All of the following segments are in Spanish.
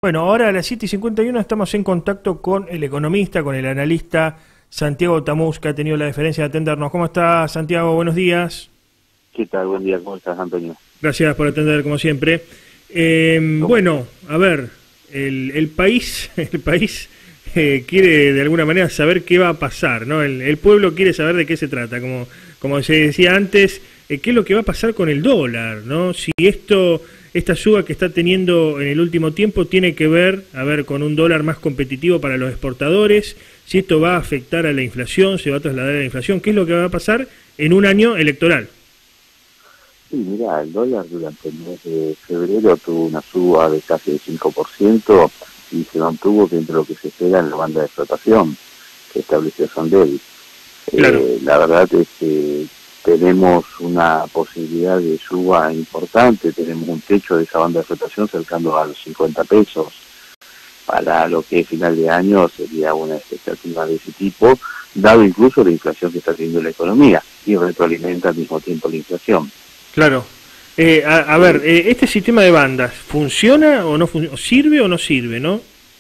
Bueno, ahora a las 7:51 estamos en contacto con el economista, con el analista Santiago Tamuz, que ha tenido la deferencia de atendernos. ¿Cómo está, Santiago? Buenos días. ¿Qué tal? Buen día, ¿cómo estás, Antonio? Gracias por atender, como siempre. Bueno, a ver, el país, quiere de alguna manera saber qué va a pasar, ¿no? El pueblo quiere saber de qué se trata, como se decía antes, qué es lo que va a pasar con el dólar, ¿no? Si esta suba que está teniendo en el último tiempo tiene que ver, con un dólar más competitivo para los exportadores, si esto va a afectar a la inflación, se va a trasladar a la inflación, qué es lo que va a pasar en un año electoral. Sí, mira, el dólar durante el mes de febrero tuvo una suba de casi el 5% y se mantuvo dentro de lo que se espera en la banda de flotación que estableció Sondel. Claro. La verdad es que tenemos una posibilidad de suba importante, tenemos un techo de esa banda de flotación cercano a los 50 pesos. Para lo que es final de año sería una expectativa de ese tipo, dado incluso la inflación que está teniendo la economía y retroalimenta al mismo tiempo la inflación. Claro. ¿Este sistema de bandas funciona o no funciona? ¿Sirve o no sirve, no?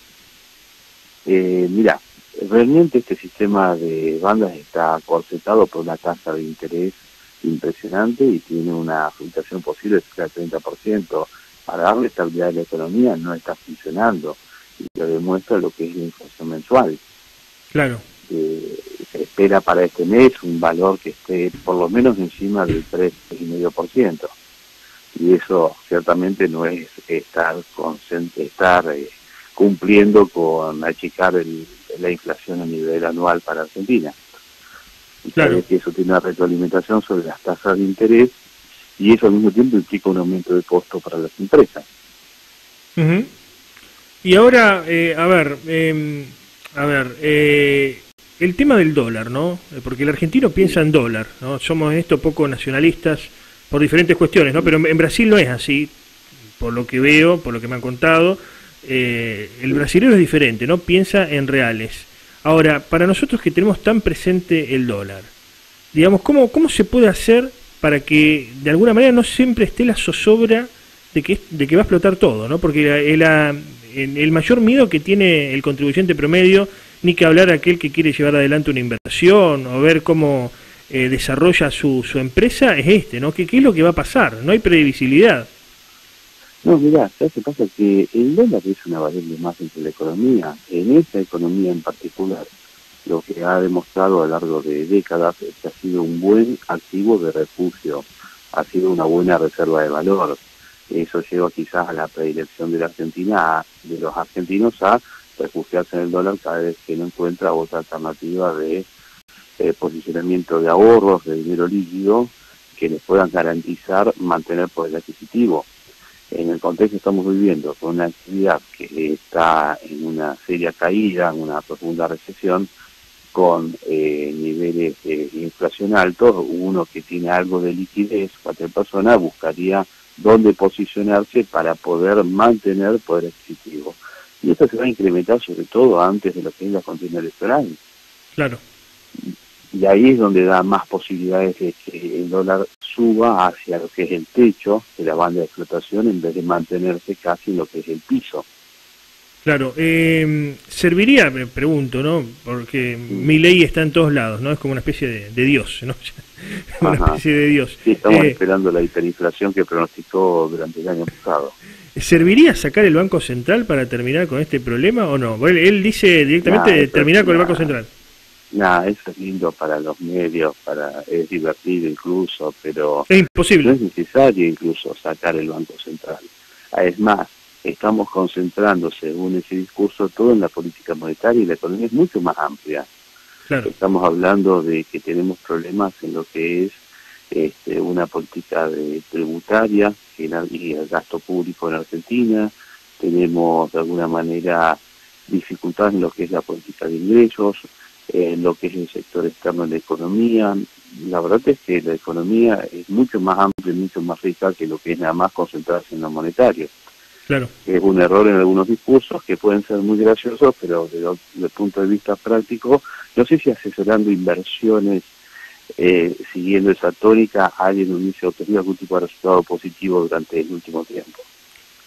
Mira, realmente este sistema de bandas está corsetado por una tasa de interés impresionante y tiene una fluctuación posible de cerca del 30%. Para darle estabilidad a la economía no está funcionando y lo demuestra lo que es la inflación mensual. Claro. Se espera para este mes un valor que esté por lo menos encima del 3,5%. Y eso ciertamente no es estar cumpliendo con achicar la inflación a nivel anual para Argentina. Y claro que eso tiene una retroalimentación sobre las tasas de interés y eso al mismo tiempo implica un aumento de costo para las empresas. Uh-huh. Y ahora, el tema del dólar, ¿no? Porque el argentino piensa en dólar, ¿no? Somos en esto poco nacionalistas por diferentes cuestiones, ¿no? Pero en Brasil no es así, por lo que veo, por lo que me han contado. El brasileño es diferente, ¿no? Piensa en reales. Ahora, para nosotros que tenemos tan presente el dólar, digamos, ¿cómo se puede hacer para que de alguna manera no siempre esté la zozobra de que va a explotar todo, ¿no? Porque el mayor miedo que tiene el contribuyente promedio, ni que hablar aquel que quiere llevar adelante una inversión o ver cómo desarrolla su empresa, es ¿no? ¿Qué es lo que va a pasar? No hay previsibilidad. No, mirá, ¿sabes qué pasa? Que el dólar es una variable más entre la economía. En esta economía en particular, lo que ha demostrado a lo largo de décadas es que ha sido un buen activo de refugio, ha sido una buena reserva de valor. Eso lleva quizás a la predilección de de los argentinos a refugiarse en el dólar cada vez que no encuentra otra alternativa de posicionamiento de ahorros, de dinero líquido, que les puedan garantizar mantener poder adquisitivo. En el contexto que estamos viviendo, con una actividad que está en una seria caída, en una profunda recesión, con niveles de inflación altos, uno que tiene algo de liquidez, cualquier persona buscaría dónde posicionarse para poder mantener poder adquisitivo. Y esto se va a incrementar sobre todo antes de lo que es la contienda electoral. Claro. Y ahí es donde da más posibilidades de que el dólar suba hacia lo que es el techo de la banda de flotación en vez de mantenerse casi en lo que es el piso. Claro, serviría, me pregunto, ¿no? Porque Milei está en todos lados, ¿no? Es como una especie de Dios, ¿no? Una especie de Dios. Sí, estamos esperando la hiperinflación que pronosticó durante el año pasado. ¿Serviría sacar el Banco Central para terminar con este problema o no? Él dice directamente terminar con el Banco Central. Eso es lindo para los medios, es divertido incluso, pero es imposible. No es necesario incluso sacar el Banco Central. Es más, estamos concentrando, según ese discurso, todo en la política monetaria y la economía es mucho más amplia. Claro. Estamos hablando de que tenemos problemas en lo que es una política tributaria y el gasto público en Argentina. Tenemos de alguna manera dificultades en lo que es la política de ingresos, en lo que es el sector externo de la economía. La verdad es que la economía es mucho más amplia y mucho más rica que lo que es nada más concentrarse en lo monetario. Claro. Es un error en algunos discursos que pueden ser muy graciosos, pero desde el punto de vista práctico, no sé si asesorando inversiones, siguiendo esa tónica, alguien hubiese obtenido algún tipo de resultado positivo durante el último tiempo.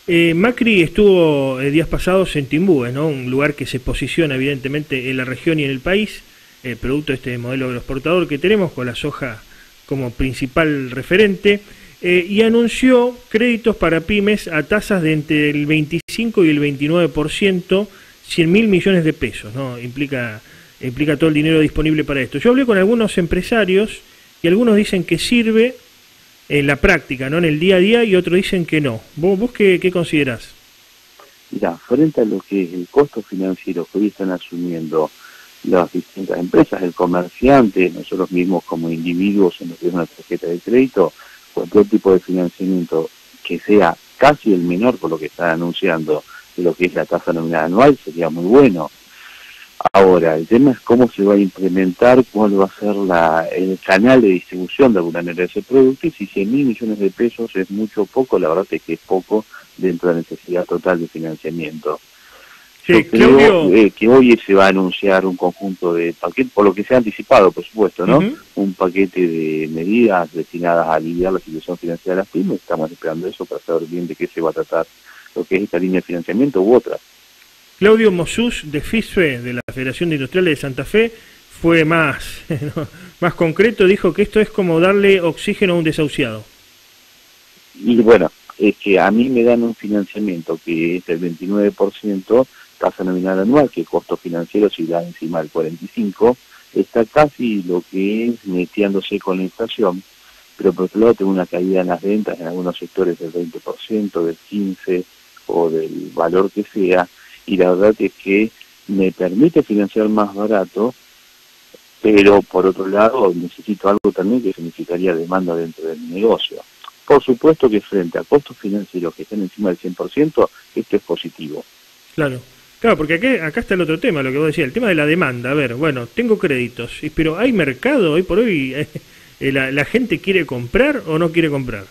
Macri estuvo días pasados en Timbúes, ¿no? Un lugar que se posiciona evidentemente en la región y en el país, producto de este modelo agroexportador que tenemos, con la soja como principal referente, y anunció créditos para pymes a tasas de entre el 25 y el 29%, 100.000 millones de pesos, ¿no? Implica todo el dinero disponible para esto. Yo hablé con algunos empresarios y algunos dicen que sirve en la práctica, no en el día a día, y otros dicen que no. ¿Vos qué considerás? Mira, frente a lo que es el costo financiero que hoy están asumiendo las distintas empresas, el comerciante, nosotros mismos como individuos en lo que es una tarjeta de crédito, cualquier tipo de financiamiento que sea casi el menor por lo que están anunciando de lo que es la tasa nominal anual sería muy bueno. Ahora, el tema es cómo se va a implementar, cuál va a ser el canal de distribución de alguna manera de ese producto, y si 100.000 millones de pesos es mucho o poco, la verdad es que es poco dentro de la necesidad total de financiamiento. Sí, yo creo que hoy se va a anunciar un conjunto de paquetes, por lo que se ha anticipado, por supuesto, ¿no? Un paquete de medidas destinadas a aliviar la situación financiera de las pymes. Estamos esperando eso para saber bien de qué se va a tratar lo que es esta línea de financiamiento u otra. Claudio Mosús, de FISFE, de la Federación de Industriales de Santa Fe, fue más, más concreto, dijo que esto es como darle oxígeno a un desahuciado. Y bueno, es que a mí me dan un financiamiento que es del 29%, tasa nominal anual, que costo financiero si da encima del 45%, está casi lo que es neteándose con la inflación, pero por otro lado tengo una caída en las ventas en algunos sectores del 20%, del 15% o del valor que sea, y la verdad es que me permite financiar más barato, pero por otro lado necesito algo también que significaría demanda dentro del negocio. Por supuesto que frente a costos financieros que estén encima del 100%, esto es positivo. Claro, porque acá está el otro tema, lo que vos decías, el tema de la demanda. A ver, bueno, tengo créditos, pero ¿hay mercado hoy por hoy? ¿La gente quiere comprar o no quiere comprar?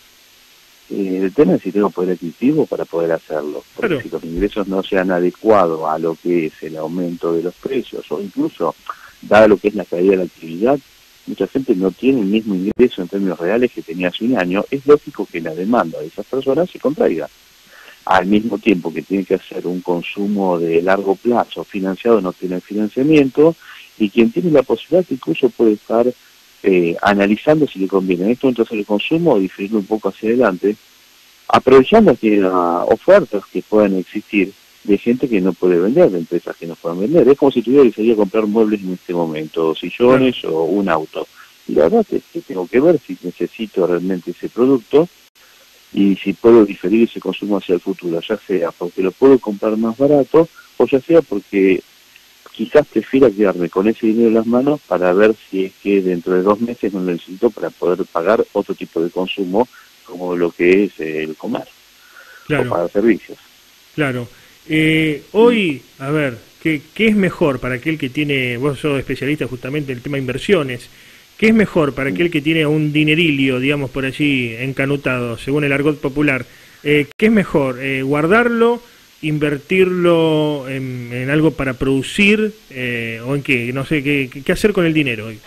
El tema es si tengo poder adquisitivo para poder hacerlo, porque claro, si los ingresos no sean adecuados a lo que es el aumento de los precios, o incluso dada lo que es la caída de la actividad, mucha gente no tiene el mismo ingreso en términos reales que tenía hace un año. Es lógico que la demanda de esas personas se contraiga. Al mismo tiempo que tiene que hacer un consumo de largo plazo financiado, no tiene financiamiento, y quien tiene la posibilidad que incluso puede estar analizando si le conviene en esto entonces el consumo o diferirlo un poco hacia adelante, aprovechando que ofertas que puedan existir de gente que no puede vender, de empresas que no puedan vender. Es como si tuviera que salir a comprar muebles en este momento, sillones o un auto. Y la verdad es que tengo que ver si necesito realmente ese producto y si puedo diferir ese consumo hacia el futuro, ya sea porque lo puedo comprar más barato o ya sea porque quizás prefiera quedarme con ese dinero en las manos para ver si es que dentro de 2 meses no lo necesito para poder pagar otro tipo de consumo como lo que es el comer, claro, o pagar servicios. Claro. Hoy, a ver, ¿qué es mejor para aquel que tiene, vos sos especialista justamente en el tema de inversiones, qué es mejor para aquel que tiene un dinerillo, digamos, por allí encanutado, según el argot popular? ¿Qué es mejor, guardarlo, invertirlo en algo para producir, o en qué? No sé, ¿qué hacer con el dinero hoy?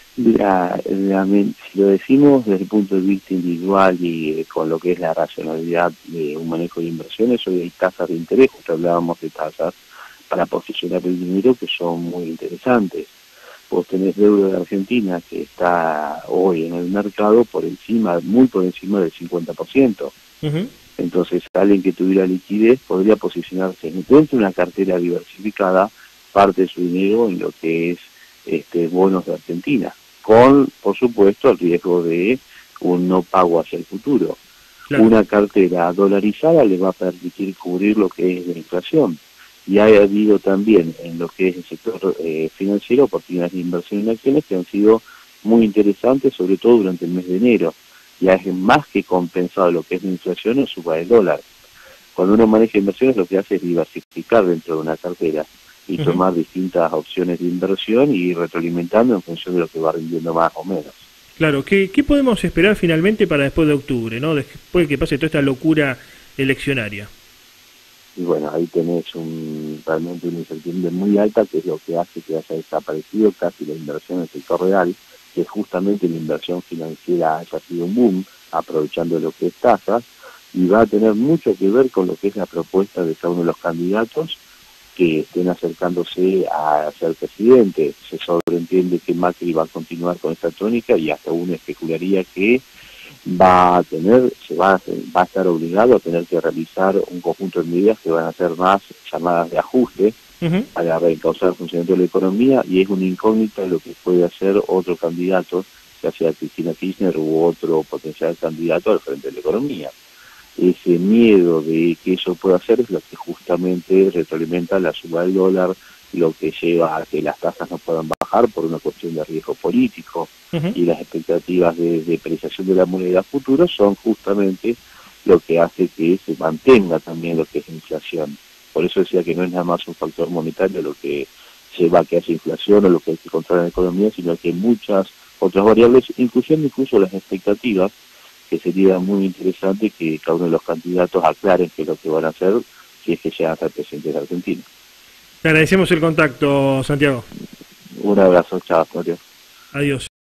Si lo decimos desde el punto de vista individual y con lo que es la racionalidad de un manejo de inversiones, hoy hay tasas de interés, justo hablábamos de tasas para posicionar el dinero que son muy interesantes. Vos tenés deuda de Argentina que está hoy en el mercado muy por encima del 50%. Entonces alguien que tuviera liquidez podría posicionarse dentro de una cartera diversificada, parte de su dinero en lo que es bonos de Argentina, con, por supuesto, el riesgo de un no pago hacia el futuro. Claro. Una cartera dolarizada le va a permitir cubrir lo que es la inflación. Y ha habido también en lo que es el sector financiero oportunidades de inversión en acciones que han sido muy interesantes, sobre todo durante el mes de enero. Ya es más que compensado lo que es la inflación o suba el dólar. Cuando uno maneja inversiones lo que hace es diversificar dentro de una cartera y tomar distintas opciones de inversión y ir retroalimentando en función de lo que va rindiendo más o menos. Claro, ¿qué podemos esperar finalmente para después de octubre, ¿no? Después de que pase toda esta locura eleccionaria? Y bueno, ahí tenés realmente una incertidumbre muy alta, que es lo que hace que haya desaparecido casi la inversión en el sector real, que justamente la inversión financiera haya sido un boom, aprovechando lo que es tasas, y va a tener mucho que ver con lo que es la propuesta de cada uno de los candidatos que estén acercándose a ser presidente. Se sobreentiende que Macri va a continuar con esta tónica y hasta uno especularía que va a estar obligado a tener que realizar un conjunto de medidas que van a ser más llamadas de ajuste para reencauzar el funcionamiento de la economía, y es una incógnita lo que puede hacer otro candidato, ya sea Cristina Kirchner u otro potencial candidato al frente de la economía. Ese miedo de que eso pueda hacer es lo que justamente retroalimenta la suba del dólar, lo que lleva a que las tasas no puedan bajar por una cuestión de riesgo político, y las expectativas de depreciación de la moneda futura son justamente lo que hace que se mantenga también lo que es inflación. Por eso decía que no es nada más un factor monetario lo que lleva a que haya inflación o lo que hay que controlar en la economía, sino que hay muchas otras variables, incluyendo incluso las expectativas, que sería muy interesante que cada uno de los candidatos aclaren qué es lo que van a hacer si es que llegan a ser presidentes de Argentina. Te agradecemos el contacto, Santiago. Un abrazo, chao, Mario. Adiós.